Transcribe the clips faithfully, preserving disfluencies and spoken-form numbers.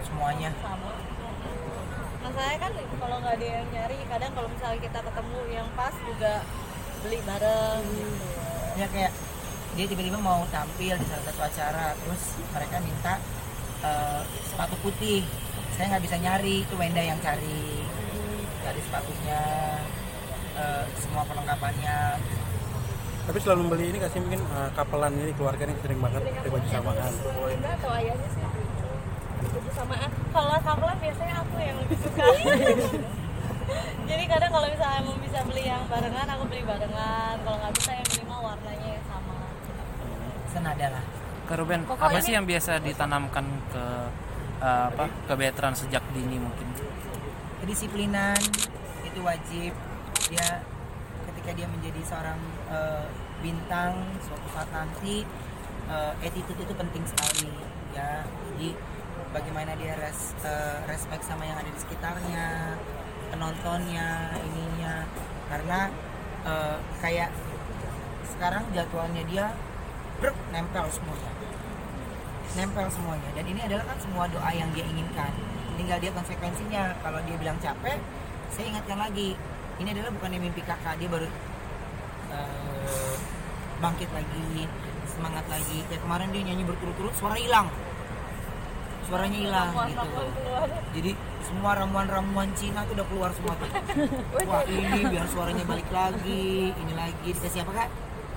semuanya. Sama. Masalahnya kan kalau nggak ada yang nyari, kadang kalau misalnya kita ketemu yang pas juga beli bareng gitu. Ya kayak dia tiba-tiba mau tampil di salah satu acara, terus mereka minta uh, sepatu putih. Saya nggak bisa nyari, itu Wenda yang cari, cari sepatunya, uh, semua perlengkapannya. Tapi selalu membeli ini kasih mungkin uh, kapelan ini keluarga ini sering banget pakai baju samaan. Wenda atau ayahnya sih baju samaan. Kalau kapelan biasanya aku yang lebih suka. Jadi kadang kalau misalnya mau bisa beli yang barengan, aku beli barengan. Kalau nggak bisa yang minimal warnanya yang sama. Senada lah. Ke Ruben, Pokoknya apa ini- sih yang biasa ditanamkan ke uh, apa ke veteran sejak dini mungkin? Kedisiplinan itu wajib. Dia ketika dia menjadi seorang uh, bintang suatu saat nanti, uh, attitude itu penting sekali ya. Jadi bagaimana dia res, uh, respect sama yang ada di sekitarnya, penontonnya, ininya. Karena uh, kayak sekarang jadwalnya dia brek, nempel semuanya. Nempel semuanya. Dan ini adalah kan semua doa yang dia inginkan. Tinggal dia konsekuensinya. Kalau dia bilang capek, saya ingatkan lagi. Ini adalah bukannya mimpi kakak, dia baru uh, bangkit lagi, semangat lagi. Kayak kemarin dia nyanyi berturut-turut, suara hilang. Suaranya hilang gitu. Jadi semua ramuan-ramuan Cina tuh udah keluar semua tuh. Wah ini biar suaranya balik lagi, ini lagi. Dikasih apa kak?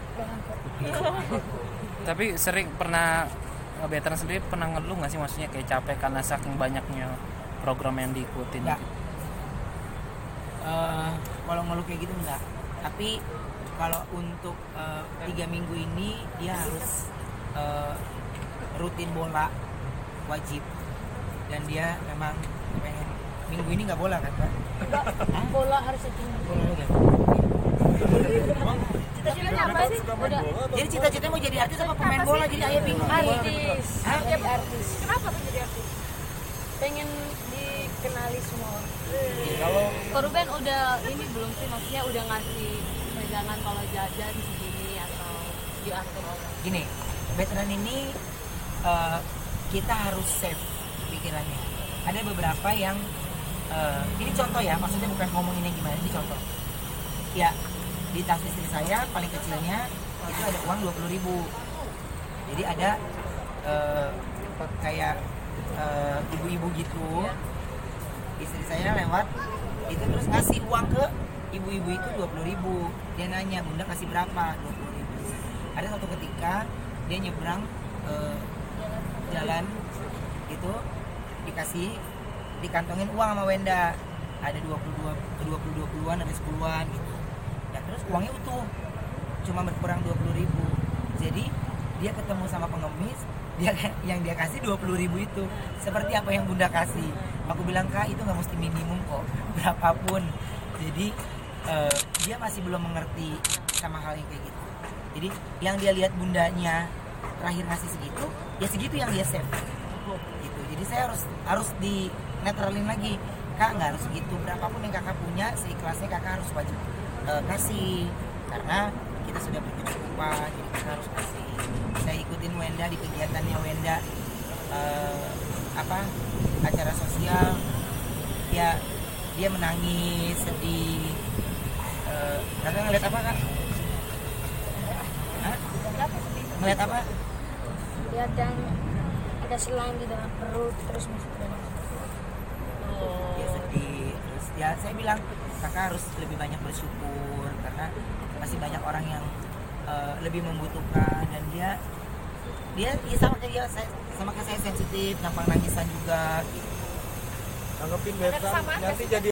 Tapi sering pernah veteran sendiri pernah ngeluh nggak sih, maksudnya kayak capek karena saking banyaknya program yang diikutin? Enggak. Uh, kalau ngeluh kayak gitu enggak. Tapi kalau untuk uh, tiga minggu ini dia harus uh, rutin bola, wajib. Dan dia memang pengen minggu ini nggak bola kan Pak? Bola harus itu. Bola aja. Cita-citanya apa sih? Udah Jadi cita-citanya mau jadi artis apa pemain bola? Jadi ayah bingung. artis. Hah? Jadi artis. Kenapa tuh jadi artis? Pengen dikenali semua orang. Kalau Korban udah ini belum sih, maksudnya udah ngasih pegangan kalau jajan segini atau diatur orang. gini, veteran ini uh, kita harus save pikirannya. Ada beberapa yang uh, ini contoh ya, maksudnya bukan ngomongin yang gimana, ini contoh. Ya, di tas istri saya paling kecilnya itu ada uang dua puluh ribu. Jadi ada uh, kayak uh, ibu-ibu gitu, istri saya lewat itu terus ngasih uang ke ibu-ibu itu dua puluh ribu. Dia nanya, bunda kasih berapa? dua puluh ribu. Ada satu ketika dia nyebrang uh, jalan gitu, dikasih dikantongin uang sama Wenda, ada dua puluh dua, dua puluh dua puluhan, ada sepuluhan gitu. Ya terus uangnya utuh, cuma berkurang dua puluh ribu. Jadi dia ketemu sama pengemis, dia yang dia kasih dua puluh ribu itu seperti apa yang bunda kasih. Aku bilang, kak itu nggak mesti minimum kok, berapapun. Jadi uh, dia masih belum mengerti sama hal yang kayak gitu. Jadi yang dia lihat bundanya terakhir ngasih segitu, ya segitu yang dia save gitu. Jadi saya harus harus di netralin lagi, kak nggak harus segitu, berapapun yang kakak punya seikhlasnya kakak harus wajib uh, kasih, karena kita sudah berkecukupan, jadi kita harus kasih. Saya ikutin Wenda di kegiatannya Wenda uh, apa acara sosial, ya dia menangis, sedih. Uh, kakak ngeliat apa kak? Hah? Ngeliat apa? Lihat yang ada selang di dalam perut terus masuk ke dalam. Dia sedih. Terus ya saya bilang kakak harus lebih banyak bersyukur karena masih banyak orang yang uh, lebih membutuhkan, dan dia dia ya sama kayak dia, saya, sama kayak saya sensitif, gampang nangisan juga. Tanggepin veteran nanti jadi